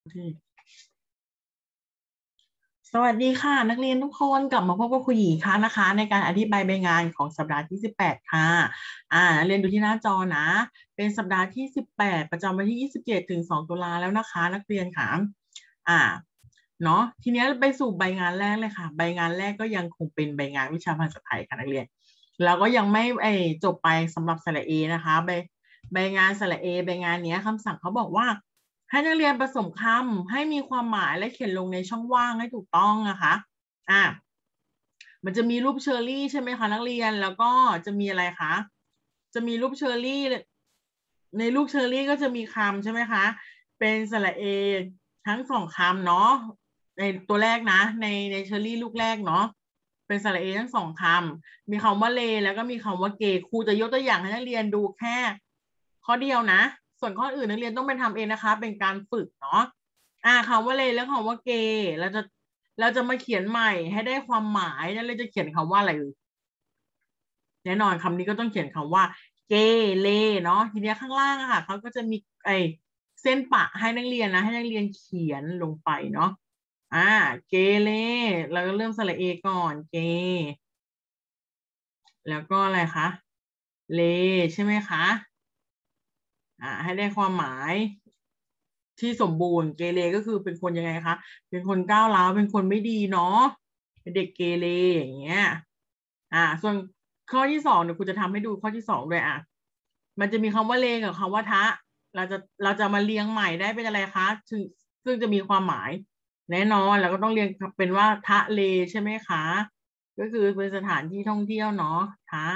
สวัสดีค่ะนักเรียนทุกคนกลับมาพบกับครูหยีค่ะนะคะในการอธิบายใบงานของสัปดาห์ที่18ค่ะนักเรียนดูที่หน้าจอนะเป็นสัปดาห์ที่18ประจำวันที่27ถึง2ตุลาแล้วนะคะนักเรียนค่ะอ่าเนาะทีนี้ไปสู่ใบงานแรกเลยค่ะใบงานแรกก็ยังคงเป็นใบงานวิชาภาษาไทยค่ะนักเรียนแล้วก็ยังไม่จบไปสำหรับสระเอนะคะใบงานสระเอใบงานเนี้ยคำสั่งเขาบอกว่า ให้นักเรียนผสมคำให้มีความหมายและเขียนลงในช่องว่างให้ถูกต้องนะคะอ่ะมันจะมีรูปเชอร์รี่ใช่ไหมคะนักเรียนแล้วก็จะมีอะไรคะจะมีรูปเชอร์รี่ในรูปเชอร์รี่ก็จะมีคำใช่ไหมคะเป็นสระเอทั้งสองคำเนาะในตัวแรกนะในเชอร์รี่ลูกแรกเนาะเป็นสระเอทั้งสองคำมีคำว่าเลแล้วก็มีคำว่าเกครูจะยกตัวอย่างให้นักเรียนดูแค่ข้อเดียวนะส่วนข้ออื่นนักเรียนต้องไปทำเองนะคะเป็นการฝึกเนาะคำว่าเลแล้วคำว่าเกเราจะมาเขียนใหม่ให้ได้ความหมายนั่นเลยจะเขียนคำว่าอะไรแน่นอนคำนี้ก็ต้องเขียนคำว่าเกเลเนาะทีนี้ข้างล่างอะค่ะเขาก็จะมีเส้นปะให้นักเรียนนะให้นักเรียนเขียนลงไปเนาะอ่าเกเลเราก็เริ่มสระเอก่อนเกแล้วก็อะไรคะเลใช่ไหมคะให้ได้ความหมายที่สมบูรณ์เกเรก็คือเป็นคนยังไงคะเป็นคนก้าวร้าวเป็นคนไม่ดีเนาะเป็นเด็กเกเรอย่างเงี้ยส่วนข้อที่สองเดี๋ยวครูจะทำให้ดูข้อที่สองด้วยมันจะมีคำว่าเลกับคำว่าทะเราจะมาเรียงใหม่ได้เป็นอะไรคะซึ่งจะมีความหมายแน่นอนเราก็ต้องเรียงเป็นว่าทะเลใช่ไหมคะก็คือเป็นสถานที่ท่องเที่ยวเนาะทะ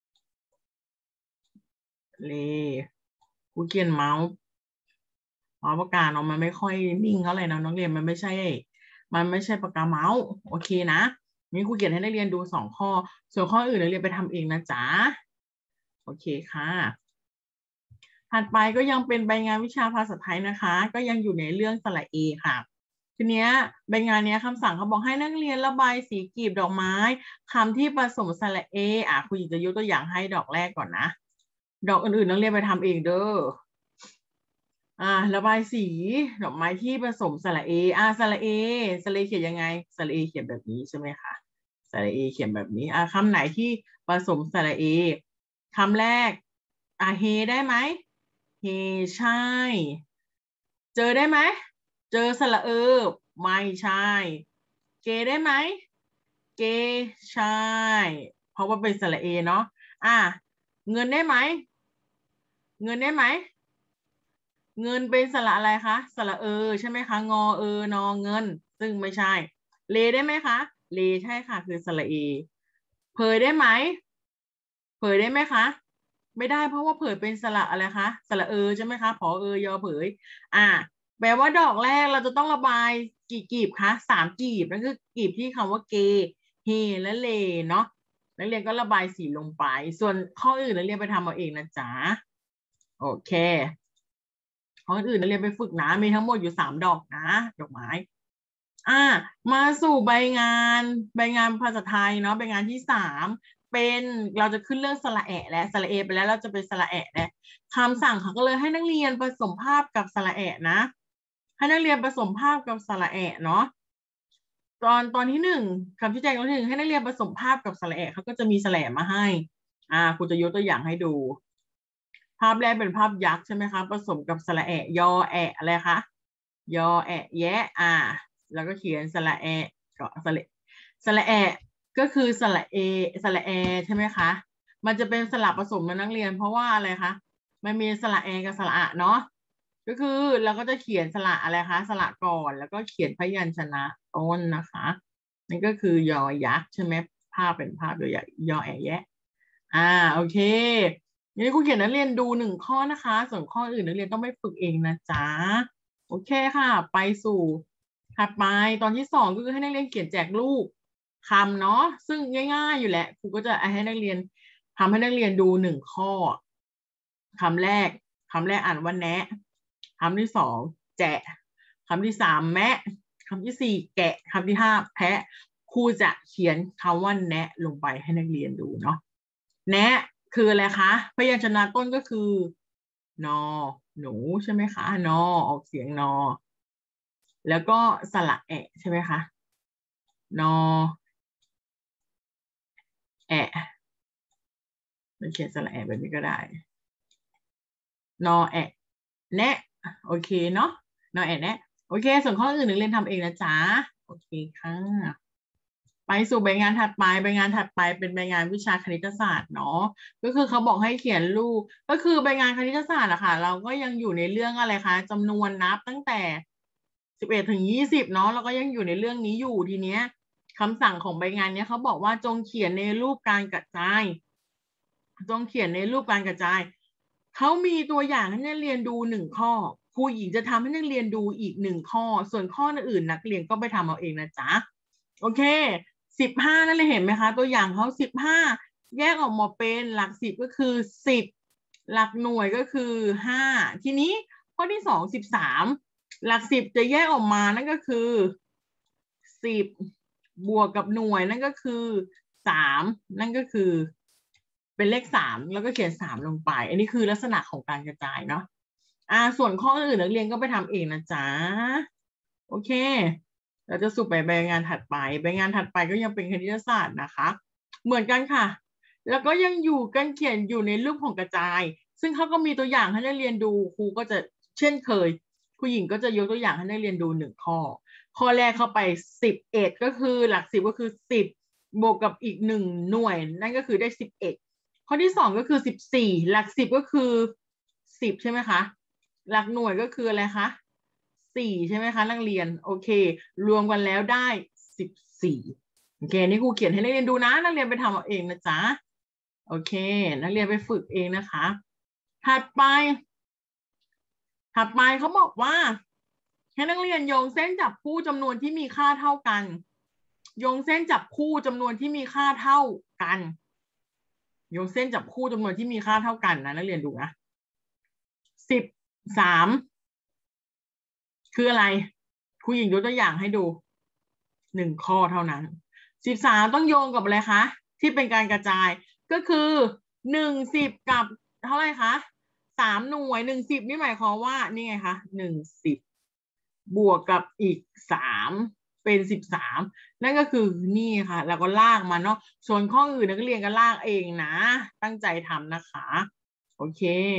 เลครูเขียนเมาส์ ปากกาเนาะมันไม่ค่อยนิ่งเท่าไหร่นะน้องเรียนมันไม่ใช่ปากกาเมาส์โอเคนะนี่ครูเขียนให้นักเรียนดู2 ข้อส่วนข้ออื่นนักเรียนไปทำเองนะจ๊ะโอเคค่ะถัดไปก็ยังเป็นใบงานวิชาภาษาไทยนะคะก็ยังอยู่ในเรื่องสระเอค่ะทีเนี้ยใบงานเนี้ยคำสั่งเขาบอกให้นักเรียนระบายสีกลีบดอกไม้คำที่ผสมสระเอครูหญิงจะยกตัวอย่างให้ดอกแรกก่อนนะดอกอื่นๆนักเรียนไปทำเองเด้อ ระบายสีดอกไม้ที่ผสมสระเอสระเอเขียนยังไงสระเอเขียนแบบนี้ใช่ไหมคะสระเอเขียนแบบนี้คำไหนที่ผสมสระเอคำแรกเฮได้ไหมเฮใช่เจอได้ไหมเจอสระเออไม่ใช่เกได้ไหมเกใช่เพราะว่าเป็นสระเอเนาะอ่ะเงินได้ไหมเงินได้ไหม เงินเป็นสระอะไรคะสระใช่ไหมคะงอนอเงินซึ่งไม่ใช่เลได้ไหมคะเลใช่ค่ะคือสระเอเผยได้ไหมเผยได้ไหมคะไม่ได้เพราะว่าเผยเป็นสระอะไรคะสระใช่ไหมคะผออยอเผยอ่าแปลว่าดอกแรกเราจะต้องระบายกี่กีบคะ3 กีบนั่นคือกีบที่คำว่าเกเฮและเลเนาะนักเรียนก็ระบายสีลงไปส่วนข้ออื่นนักเรียนไปทำเอาเองนะจ๊ะโอเค ของอื่นนักเรียนไปฝึกนะมีทั้งหมดอยู่3 ดอกนะดอกไม้อ่ามาสู่ใบงานภาษาไทยเนาะใบงานที่3เราจะขึ้นเรื่องสระแอะและสระเอไปแล้วเราจะเป็นสระแอะและคำสั่งเขาก็เลยให้นักเรียนผสมภาพกับสระแอะนะให้นักเรียนผสมภาพกับสระแอะเนาะตอนที่1คำชี้แจงตอนที่ 1ให้นักเรียนผสมภาพกับสระแอะเขาก็จะมีสระแอะมาให้ครูจะยกตัวอย่างให้ดู ภาพแรกเป็นภาพยักษ์ใช่ไหมคะผสมกับสระแอะยอแอะอะไรคะยอแอะแยะแล้วก็เขียนสระแอะก็สระแอะก็คือสระแอใช่ไหมคะมันจะเป็นสระผสมนะนักเรียนเพราะว่าอะไรคะมันมีสระแอกับสระอะเนาะก็คือเราก็จะเขียนสระอะไรคะสระก่อนแล้วก็เขียนพยัญชนะต้นนะคะนี่ก็คือยอยักษ์ใช่ไหมภาพเป็นภาพยอแอะแยะอ่าโอเค นี่ครูเขียนนักเรียนดู1 ข้อนะคะ ส่วนข้ออื่นนักเรียนต้องไปฝึกเองนะจ๊ะโอเคค่ะ ไปสู่ถัดไปตอนที่2ก็คือให้นักเรียนเขียนแจกลูกคำเนาะซึ่งง่ายๆอยู่แหละครูก็จะให้นักเรียนทำให้นักเรียนดู1 ข้อคำแรกอ่านว่าแนะคำที่2แจะคำที่3แมะคำที่4แกะคำที่5แพะครูจะเขียนคำว่าแนะลงไปให้นักเรียนดูเนาะแนะคืออะไรคะพยัญชนะต้นก็คือนอหนูใช่ไหมคะนอออกเสียงนอแล้วก็สระแอะใช่ไหมคะนอแอะมันเขียนสระแอะแบบนี้ก็ได้นอแอะแนะโอเคเนาะนอแอะแนะโอเคส่วนข้ออื่นนักเรียนทำเองนะจ๊ะโอเคค่ะไปสู่ใบงานถัดไปใบงานถัดไปเป็นใบงานวิชาคณิตศาสตร์เนาะก็คือเขาบอกให้เขียนรูปก็คือใบงานคณิตศาสตร์อะค่ะเราก็ยังอยู่ในเรื่องอะไรคะจำนวนนับตั้งแต่11 ถึง 20เนาะแล้วก็ยังอยู่ในเรื่องนี้อยู่ทีเนี้ยคำสั่งของใบงานเนี้ยเขาบอกว่าจงเขียนในรูปการกระจายจงเขียนในรูปการกระจายเขามีตัวอย่างให้นักเรียนดู1 ข้อครูหญิงจะทำให้นักเรียนดูอีก1 ข้อส่วนข้ออื่นนักเรียนก็ไปทำเอาเองนะจ๊ะโอเค15นั่นเลยเห็นไหมคะตัวอย่างเขา15แยกออกมาเป็นหลัก10ก็คือ10หลักหน่วยก็คือ5ทีนี้ข้อที่2 13หลัก10จะแยกออกมานั่นก็คือ10บวกกับหน่วยนั่นก็คือ3นั่นก็คือเป็นเลข3แล้วก็เขียน3ลงไปอันนี้คือลักษณะของการกระจายเนาะส่วนข้ออื่นนักเรียนก็ไปทำเองนะจ๊ะโอเคเราจะสู่ไปใบงานถัดไปใบงานถัดไปก็ยังเป็นคณิตศาสตร์นะคะเหมือนกันค่ะแล้วก็ยังอยู่กันเขียนอยู่ในรูปของกระจายซึ่งเขาก็มีตัวอย่างให้นักเรียนดูครูก็จะเช่นเคยผู้หญิงก็จะยกตัวอย่างให้นักเรียนดู1 ข้อข้อแรกเข้าไป11ก็คือหลัก10ก็คือ10บวกกับอีก1 หน่วยนั่นก็คือได้11ข้อที่2ก็คือ14หลัก10ก็คือ10ใช่ไหมคะหลักหน่วยก็คืออะไรคะ4ใช่ไหมคะนักเรียนโอเครวมกันแล้วได้14โอเคนี่ครูเขียนให้นักเรียนดูนะนักเรียนไปทำเอาเองนะจ๊ะโอเคนักเรียนไปฝึกเองนะคะถัดไปเขาบอกว่าให้นักเรียนโยงเส้นจับคู่จำนวนที่มีค่าเท่ากันโยงเส้นจับคู่จำนวนที่มีค่าเท่ากันโยงเส้นจับคู่จำนวนที่มีค่าเท่ากันนะนักเรียนดูนะ13คืออะไรครูหญิงยกตัวอย่างให้ดู1 ข้อเท่านั้น13ต้องโยงกับอะไรคะที่เป็นการกระจายก็คือ10กับเท่าไหร่คะ3 หน่วย10นี่หมายความว่านี่ไงคะ10บวกกับอีก3เป็น13นั่นก็คือนี่ค่ะแล้วก็ลากมาเนาะส่วนข้ออื่นนักเรียนก็ลากเองนะตั้งใจทำนะคะโอเค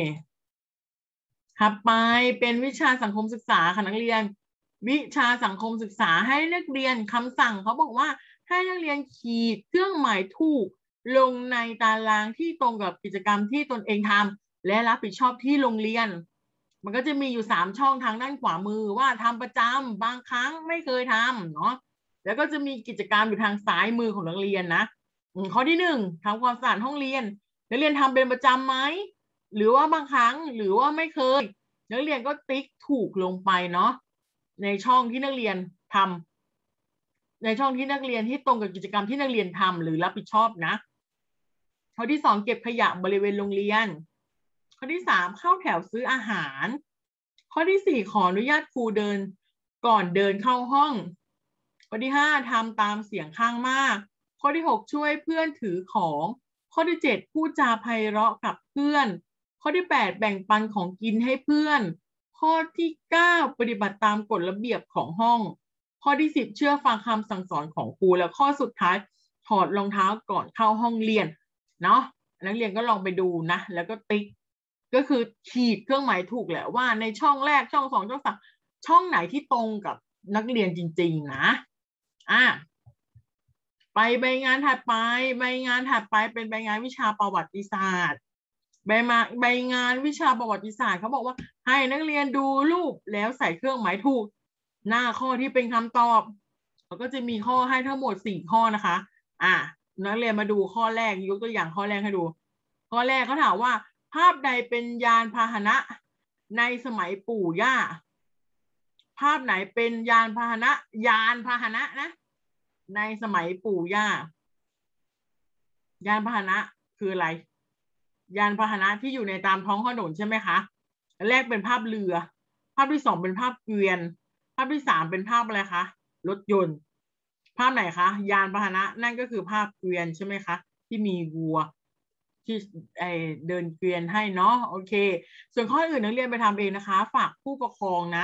ถัดไปเป็นวิชาสังคมศึกษาค่ะนักเรียนวิชาสังคมศึกษาให้นักเรียนคำสั่งเขาบอกว่าให้นักเรียนขีดเครื่องหมายถูกลงในตารางที่ตรงกับกิจกรรมที่ตนเองทำและรับผิดชอบที่โรงเรียนมันก็จะมีอยู่3 ช่องทางด้านขวามือว่าทำประจำบางครั้งไม่เคยทำเนาะแล้วก็จะมีกิจกรรมอยู่ทางซ้ายมือของนักเรียนนะข้อที่1ทำความสะอาดห้องเรียนนักเรียนทำเป็นประจำไหมหรือว่าบางครั้งหรือว่าไม่เคยนักเรียนก็ติ๊กถูกลงไปเนาะในช่องที่นักเรียนทำในช่องที่นักเรียนที่ตรงกับกิจกรรมที่นักเรียนทำหรือรับผิดชอบนะข้อที่2เก็บขยะบริเวณโรงเรียนข้อที่3เข้าแถวซื้ออาหารข้อที่4ขออนุญาตครูเดินก่อนเดินเข้าห้องข้อที่5ทำตามเสียงข้างมากข้อที่6ช่วยเพื่อนถือของข้อที่7พูดจาไพเราะกับเพื่อนข้อที่8แบ่งปันของกินให้เพื่อนข้อที่9ปฏิบัติตามกฎระเบียบของห้องข้อที่10เชื่อฟังคำสั่งสอนของครูแล้วข้อสุดท้ายถอดรองเท้าก่อนเข้าห้องเรียนเนาะนักเรียนก็ลองไปดูนะแล้วก็ติ๊กก็คือขีดเครื่องหมายถูกแหละว่าในช่องแรกช่อง2ช่อง3ช่องไหนที่ตรงกับนักเรียนจริงๆนะไปใบงานถัดไปใบงานถัดไปเป็นใบงานวิชาประวัติศาสตร์ใบงานวิชาประวัติศาสตร์เขาบอกว่าให้นักเรียนดูรูปแล้วใส่เครื่องหมายถูกหน้าข้อที่เป็นคำตอบเขาก็จะมีข้อให้ทั้งหมด4 ข้อนะคะนักเรียนมาดูข้อแรกยกตัวอย่างข้อแรกให้ดูข้อแรกเขาถามว่าภาพใดเป็นยานพาหนะในสมัยปู่ย่าภาพไหนเป็นยานพาหนะนะในสมัยปู่ย่ายานพาหนะคืออะไรยานพาหนะที่อยู่ในตามท้องถนนใช่ไหมคะแรกเป็นภาพเรือภาพที่2เป็นภาพเกวียนภาพที่3เป็นภาพอะไรคะรถยนต์ภาพไหนคะยานพาหนะนั่นก็คือภาพเกวียนใช่ไหมคะที่มีวัวที่เดินเกวียนให้เนาะโอเคส่วนข้ออื่นนักเรียนไปทำเองนะคะฝากผู้ปกครองนะ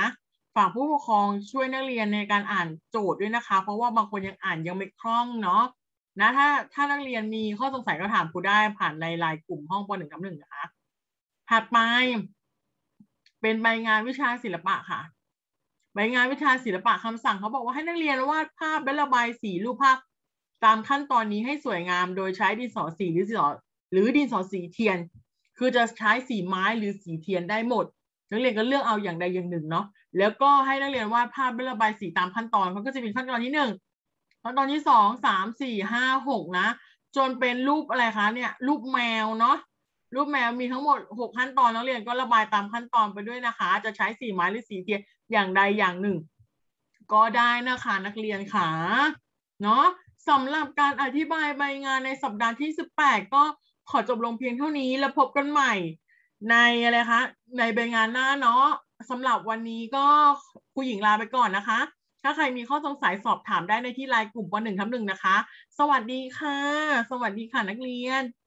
ฝากผู้ปกครองช่วยนักเรียนในการอ่านโจทย์ด้วยนะคะเพราะว่าบางคนยังอ่านยังไม่คล่องเนาะนะถ้านักเรียนมีข้อสงสัยก็ถามครูได้ผ่านในไลน์กลุ่มห้องป .1 ทับ 1นะคะถัดไปเป็นใบงานวิชาศิลปะค่ะใบงานวิชาศิลปะคำสั่งเขาบอกว่าให้นักเรียนวาดภาพและระบายสีรูปภาพตามขั้นตอนนี้ให้สวยงามโดยใช้ดินสอสีหรือดินสอสีเทียนคือจะใช้สีไม้หรือสีเทียนได้หมดนักเรียนก็เลือกเอาอย่างใดอย่างหนึ่งเนาะแล้วก็ให้นักเรียนวาดภาพและระบายสีตามขั้นตอนเขาก็จะเป็นขั้นตอนที่1ขั้นตอนที่2 3 4 5 6นะจนเป็นรูปอะไรคะเนี่ยรูปแมวเนาะรูปแมวมีทั้งหมด6ขั้นตอนนักเรียนก็ระบายตามขั้นตอนไปด้วยนะคะจะใช้สีไม้หรือสีเทียนอย่างใดอย่างหนึ่งก็ได้นะคะนักเรียนค่ะเนาะสำหรับการอธิบายใบงานในสัปดาห์ที่18ก็ขอจบลงเพียงเท่านี้แล้วพบกันใหม่ในอะไรคะในใบงานหน้าเนาะสำหรับวันนี้ก็ครูหญิงลาไปก่อนนะคะถ้าใครมีข้อสงสัยสอบถามได้ในที่ไลน์กลุ่มป .1 ทับ 1นะคะสวัสดีค่ะสวัสดีค่ะนักเรียน